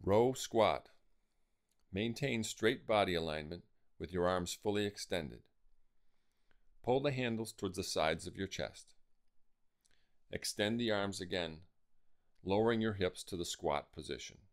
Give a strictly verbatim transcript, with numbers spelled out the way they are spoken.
Row squat. Maintain straight body alignment with your arms fully extended. Pull the handles towards the sides of your chest. Extend the arms again, lowering your hips to the squat position.